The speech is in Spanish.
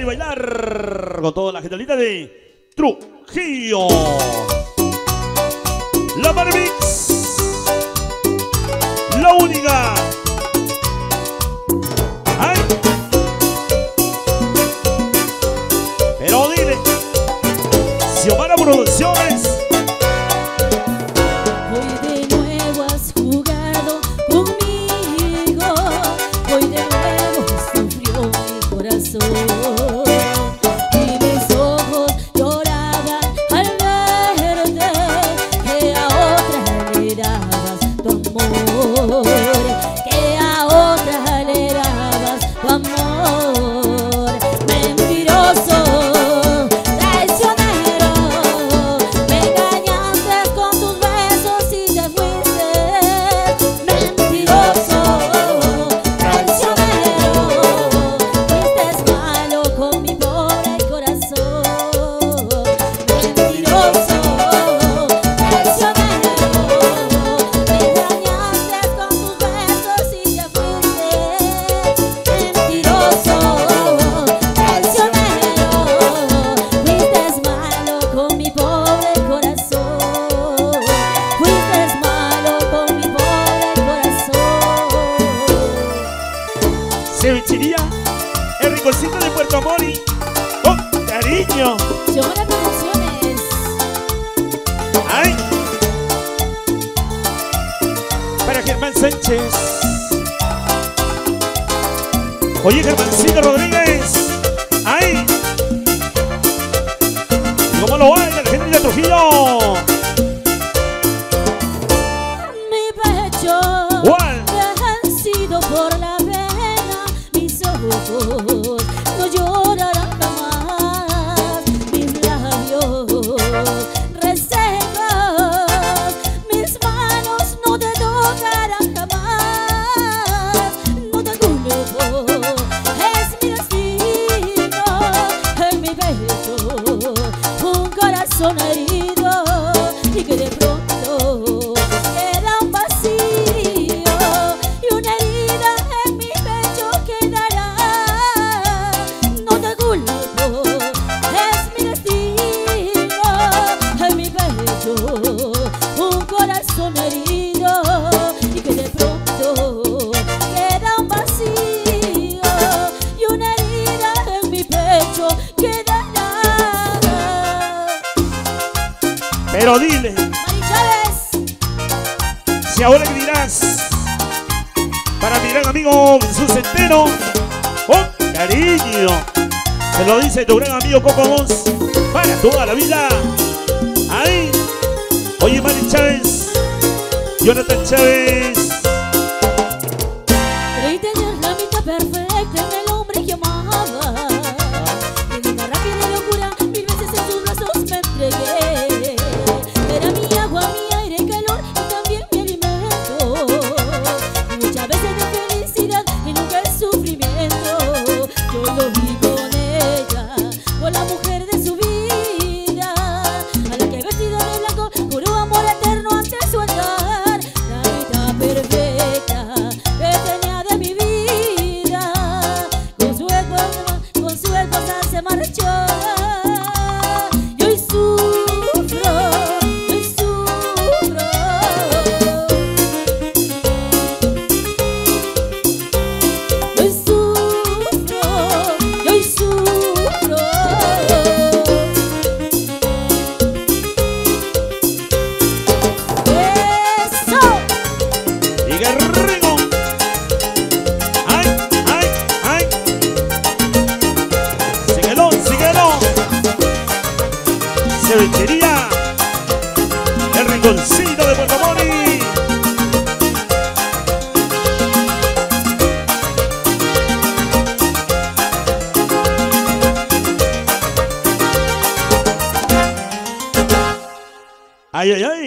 y bailar con toda la genialidad de Trujillo. La Marmix, la única. ¡Ay! Pero dile, Xiomara Producciones. Hoy de nuevo has jugado conmigo, hoy de nuevo sufrió mi corazón. Y mis ojos lloraban al verte, que a otra le dabas tu amor, que a otra le dabas tu amor. Mentiroso, traicionero, me engañaste con tus besos y te fuiste. Mentiroso, traicionero, fuiste malo con mi pobre corazón. Mentiroso, traicionero, me engañaste con tus besos y te fuiste. Mentiroso, traicionero, fuiste malo con mi pobre corazón. Fuiste malo con mi pobre corazón. Cevichería, el rinconcito de Puerto Mori. ¡Oh, cariño! Xiomara Producciones. ¡Ay! Para Germán Sánchez. Oye, Germancito Rodríguez. ¡Ay! ¿Cómo lo baila la gente de Trujillo? Mi pecho ¿Cuál? vencido por la pena, mis ojos no llorarán jamás, mis labios resecos, mis manos no te tocarán jamás. No te culpo, es mi destino, en mi pecho un corazón herido y que de pronto queda un vacío y una herida en mi pecho quedará. No te culpo, es mi destino, en mi pecho un corazón herido y que de pronto queda un vacío y una herida en mi pecho quedará. Pero dile, Mari Chávez. si ahora que dirás para mi gran amigo Jesús Centeno. ¡Oh, cariño! Se lo dice tu gran amigo Coco Mons para toda la vida. ¡Ahí! Oye, Mari Chávez, Jonathan Chávez. Creí tener la mitad perfecta en el hombre que amaba. En una rápida locura, 1000 veces en sus brazos me entregué. Era mi agua, mi aire, calor y también mi alimento. Muchas veces de felicidad y nunca de sufrimiento. Yo lo vi con ella, con la mujer de su vida, a la que vestida de blanco juró amor eterno ante su altar. La vida perfecta que tenía de mi vida, con su esposa se marchó. Y hoy sufro, hoy sufro. Hoy sufro, hoy sufro. ¡Eso! Y Guerrero. ¡Ay, ay, ay! Síguelo, síguelo. Cevichería, el rinconcito de Puerto Mori. Ay, ay, ay.